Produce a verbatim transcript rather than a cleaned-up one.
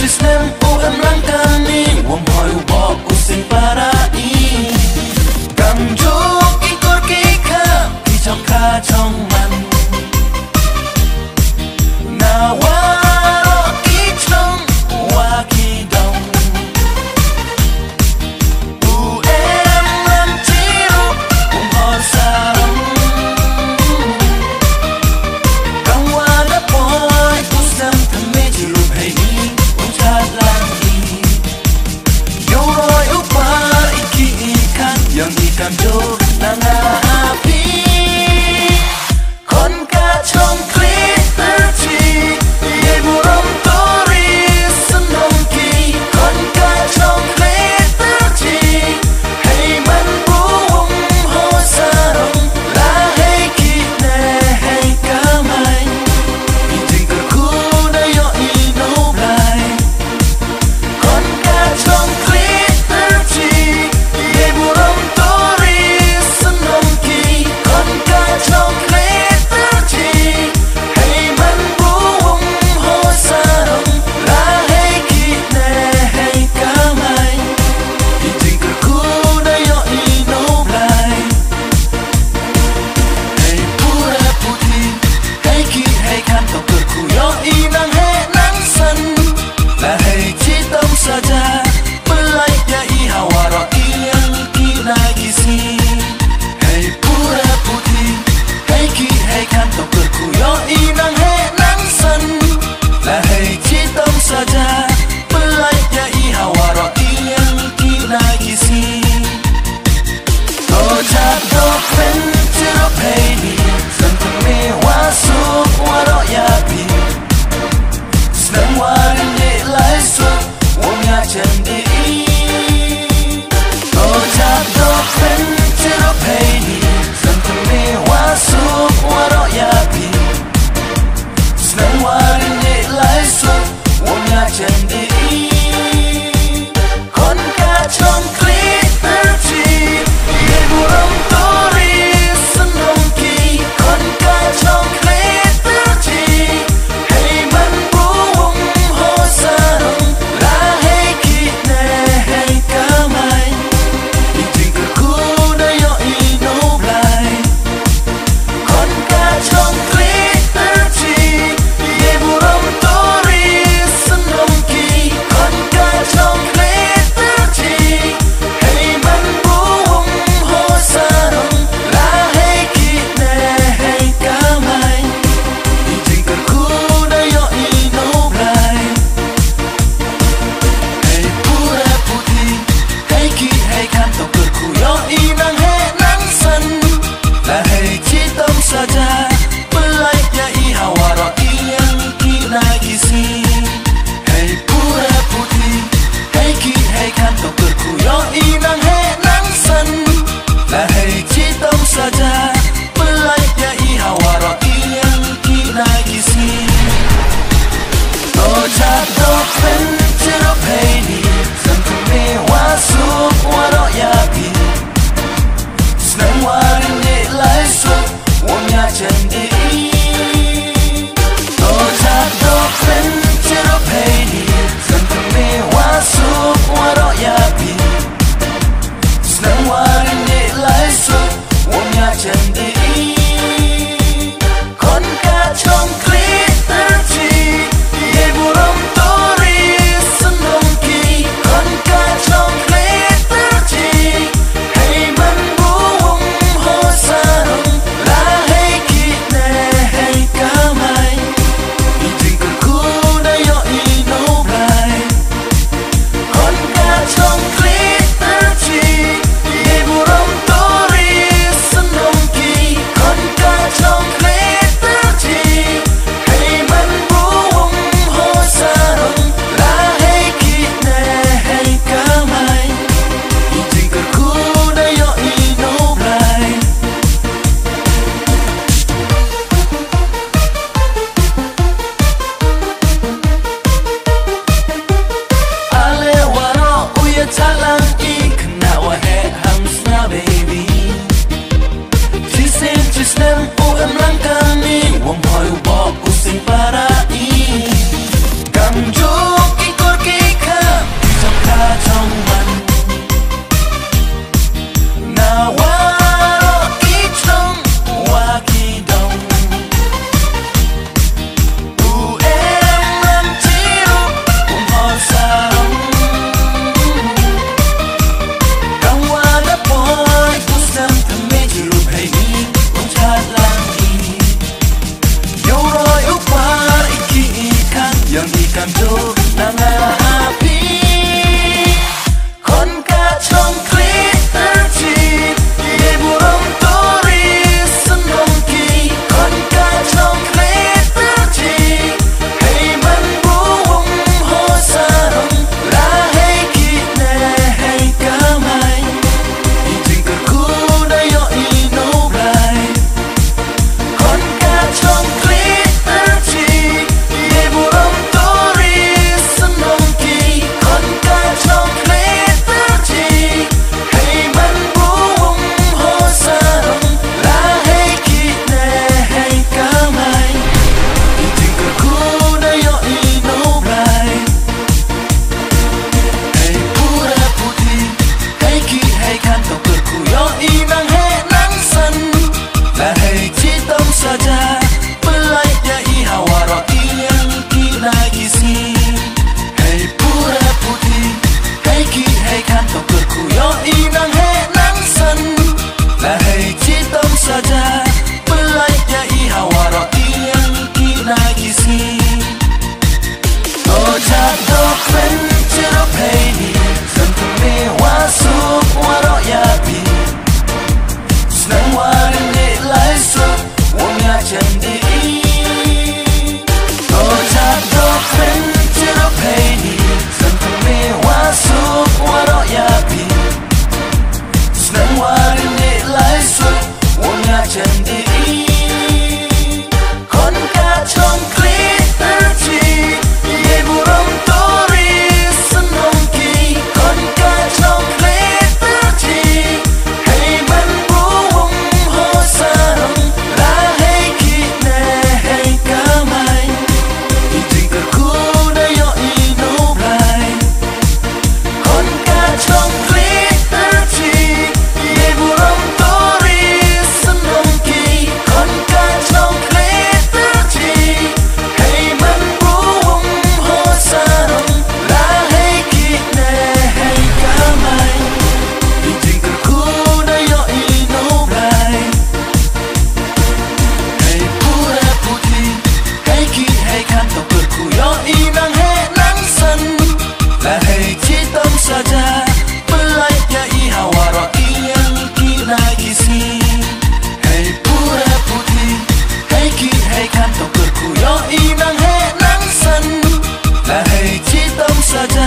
Sistem U M langkani Wong hoi ubok using parai Gamjuk ikor kika Kicok kacong man Nawaro kichong wakidong U M lang ciro Wong hoi sarang Kang wala boy Usam kami jirup hei yang ikan jok nangapi kon kacong kliterci ye burung turis senongki kon kacong kliterci hei man buung ho sarong la hei kine hei kamai iting terkuda yo ino blai kon kacong kliterci ye burung saja belai dai hawara yang kina kisi hei pura putih hei ki hei kanto berkuyo inang hei nang san lah hei citom saja belai dai hawara yang kina kisi oh jatuh pencerop hei ni sentuh mewah sup warok yapi senang warin nilai sup Chandi oh jatuh pencerop hei ni sentuh mewah sup warok yapi senang warin nilai sup wongnya chandi kon kacong kliterci ye burung turis senongki kon kacong kliterci hei man buung saja